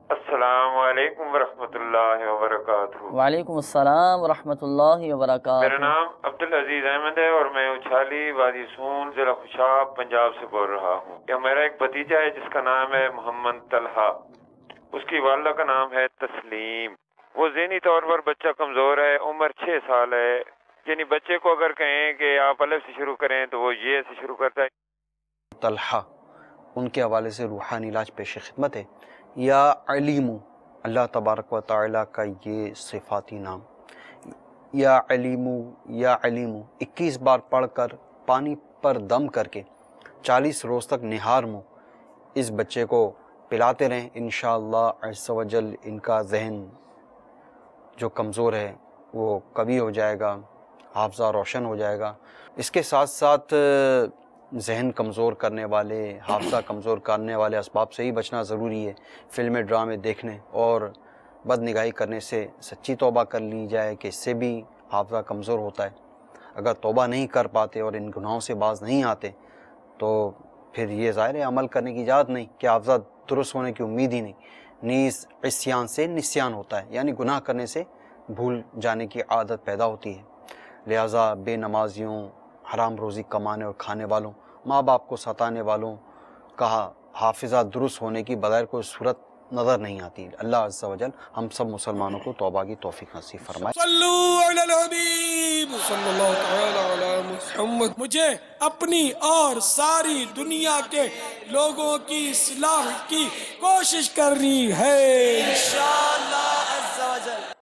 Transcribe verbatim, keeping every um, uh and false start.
السلام علیکم ورحمۃ اللہ وبرکاتہ۔ وعلیکم السلام ورحمۃ اللہ وبرکاتہ۔ میرا نام عبدالعزیز احمد ہے اور میں اچھالی وادی سون ضلع خوشاب پنجاب سے بول رہا ہوں۔ یہ میرا ایک بھتیجا ہے جس کا نام ہے محمد طلحہ، اس کی والدہ کا نام ہے تسلیم۔ وہ ذہنی طور پر بچہ کمزور ہے، عمر چھ سال ہے، یعنی بچے کو اگر کہیں کہ آپ الف سے شروع کریں تو وہ یہ سے شروع کرتا ہے۔ طلحہ ان کے حوالے سے روحانی علاج پیش خدمت ہے۔ یا علیم، اللہ تبارک و تعالیٰ کا یہ صفاتی نام، یا علیم یا علیم اکیس بار پڑھ کر پانی پر دم کر کے چالیس روز تک نہار منہ اس بچے کو پلاتے رہیں، انشاءاللہ عز و جل ان کا ذہن جو کمزور ہے وہ قوی ہو جائے گا، حافظہ روشن ہو جائے گا۔ اس کے ساتھ ساتھ ذہن کمزور کرنے والے، حافظہ کمزور کرنے والے اسباب سے ہی بچنا ضروری ہے۔ فلمیں ڈرامے دیکھنے اور بد نگاہی کرنے سے سچی توبہ کر لی جائے کہ اس سے بھی حافظہ کمزور ہوتا ہے۔ اگر توبہ نہیں کر پاتے اور ان گناہوں سے باز نہیں آتے تو پھر یہ ظاہر ہے عمل کرنے کی اجازت نہیں، کہ حافظہ درست ہونے کی امید ہی نہیں۔ نیز عصیان سے نسیان ہوتا ہے، یعنی گناہ کرنے سے بھول جانے کی عادت پیدا ہوتی ہے۔ لہٰذا بے نمازیوں، حرام روزی کمانے اور کھانے والوں، ماں باپ کو ستانے والوں کا حافظہ درست ہونے کی بظاہر کوئی صورت نظر نہیں آتی۔ اللہ عز و جل ہم سب مسلمانوں کو توبہ کی توفیق نصیب فرمائے۔ صلو علی الحبیب صلی اللہ تعالی علی محمد۔ مجھے اپنی اور ساری دنیا کے لوگوں کی اصلاح کی کوشش کرنی ہے انشاءاللہ۔